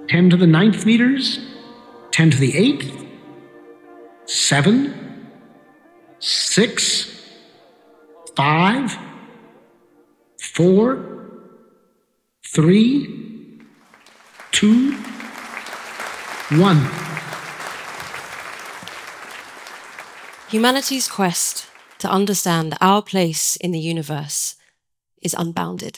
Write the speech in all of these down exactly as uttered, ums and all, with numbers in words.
ten to the ninth meters, ten to the eighth, seven, six, five, four, three, two, one. Humanity's quest to understand our place in the universe is unbounded.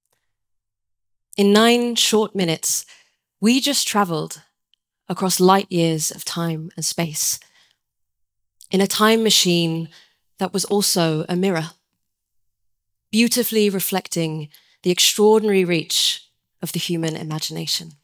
In nine short minutes, we just traveled across light years of time and space in a time machine that was also a mirror, beautifully reflecting the extraordinary reach of the human imagination.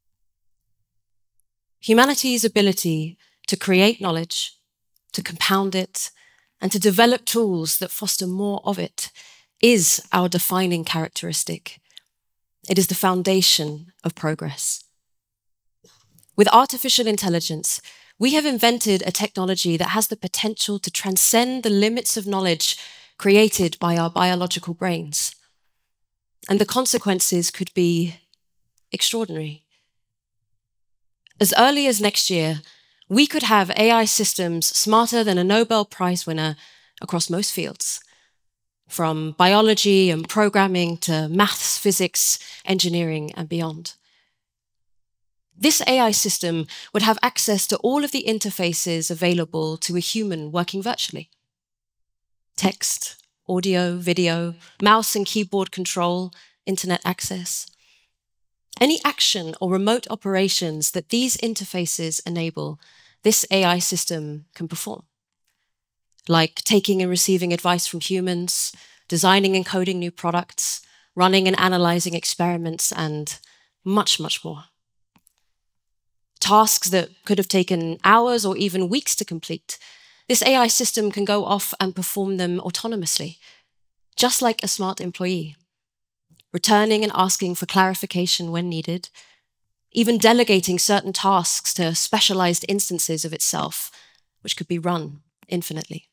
Humanity's ability to create knowledge, to compound it, and to develop tools that foster more of it is our defining characteristic. It is the foundation of progress. With artificial intelligence, we have invented a technology that has the potential to transcend the limits of knowledge created by our biological brains. And the consequences could be extraordinary. As early as next year, we could have A I systems smarter than a Nobel Prize winner across most fields, from biology and programming to maths, physics, engineering, and beyond. This A I system would have access to all of the interfaces available to a human working virtually. Text, audio, video, mouse and keyboard control, internet access. Any action or remote operations that these interfaces enable, this A I system can perform. Like taking and receiving advice from humans, designing and coding new products, running and analyzing experiments, and much, much more. Tasks that could have taken hours or even weeks to complete, this A I system can go off and perform them autonomously, just like a smart employee, returning and asking for clarification when needed, even delegating certain tasks to specialized instances of itself, which could be run infinitely.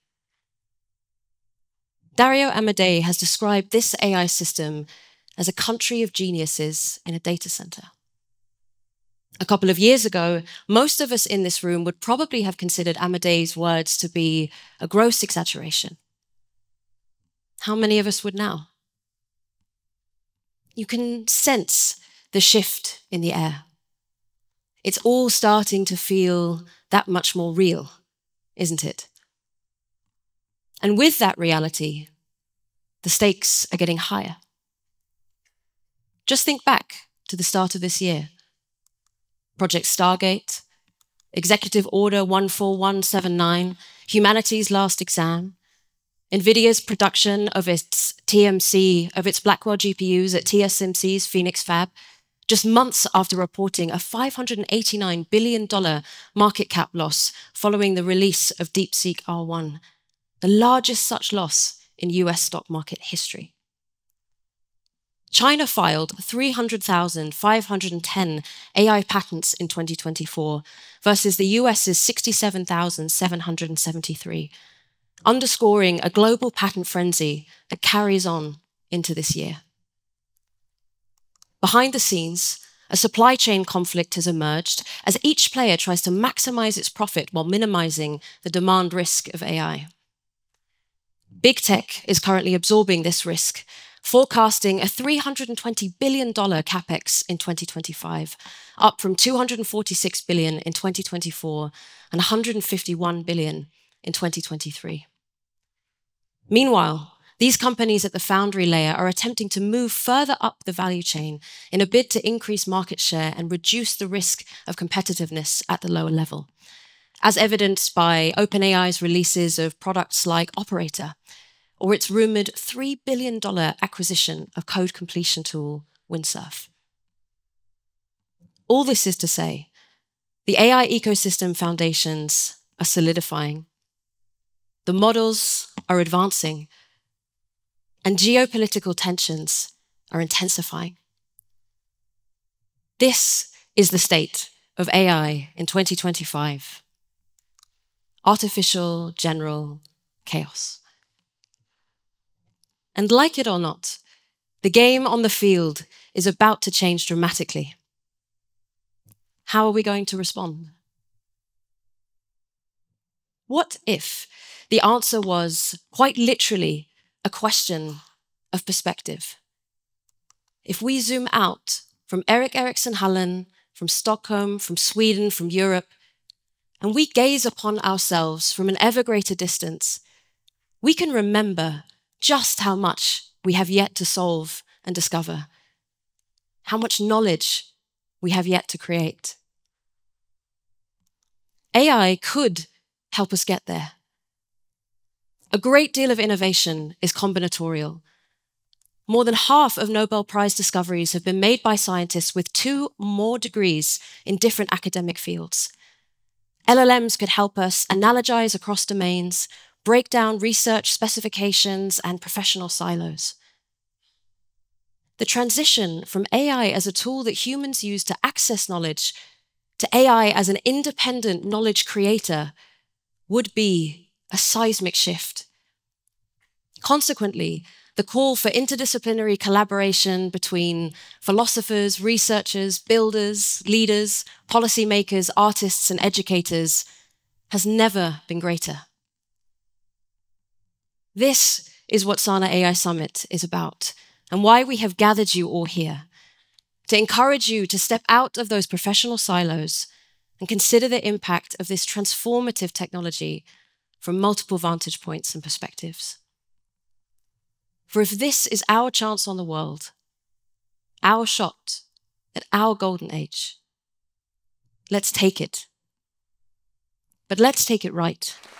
Dario Amodei has described this A I system as a country of geniuses in a data center. A couple of years ago, most of us in this room would probably have considered Amodei's words to be a gross exaggeration. How many of us would now? You can sense the shift in the air. It's all starting to feel that much more real, isn't it? And with that reality, the stakes are getting higher. Just think back to the start of this year. Project Stargate, Executive Order one four one seven nine, humanity's last exam, NVIDIA's production of its T M C, of its Blackwell G P Us at T S M C's Phoenix Fab, just months after reporting a five hundred eighty-nine billion dollars market cap loss following the release of DeepSeek R one, the largest such loss in U S stock market history. China filed three hundred thousand five hundred ten A I patents in twenty twenty-four versus the US's sixty-seven thousand seven hundred seventy-three, underscoring a global patent frenzy that carries on into this year. Behind the scenes, a supply chain conflict has emerged as each player tries to maximize its profit while minimizing the demand risk of A I. Big tech is currently absorbing this risk, forecasting a three hundred twenty billion dollars CapEx in twenty twenty-five, up from two hundred forty-six billion dollars in twenty twenty-four and one hundred fifty-one billion dollars in twenty twenty-three. Meanwhile, these companies at the foundry layer are attempting to move further up the value chain in a bid to increase market share and reduce the risk of competitiveness at the lower level, as evidenced by OpenAI's releases of products like Operator, or its rumored three billion dollars acquisition of code completion tool Windsurf. All this is to say, the A I ecosystem foundations are solidifying, the models are advancing, and geopolitical tensions are intensifying. This is the state of A I in twenty twenty-five. Artificial general chaos. And like it or not, the game on the field is about to change dramatically. how are we going to respond? What if the answer was quite literally a question of perspective? If we zoom out from Erik Erikson Hallen, from Stockholm, from Sweden, from Europe, and we gaze upon ourselves from an ever greater distance, we can remember just how much we have yet to solve and discover, how much knowledge we have yet to create. A I could help us get there. A great deal of innovation is combinatorial. More than half of Nobel Prize discoveries have been made by scientists with two or more degrees in different academic fields. L L Ms could help us analogize across domains, break down research specifications and professional silos. The transition from A I as a tool that humans use to access knowledge to A I as an independent knowledge creator would be a seismic shift. Consequently, the call for interdisciplinary collaboration between philosophers, researchers, builders, leaders, policymakers, artists, and educators has never been greater. This is what Sana A I Summit is about, and why we have gathered you all here, to encourage you to step out of those professional silos and consider the impact of this transformative technology from multiple vantage points and perspectives. For if this is our chance on the world, our shot at our golden age, let's take it. But let's take it right.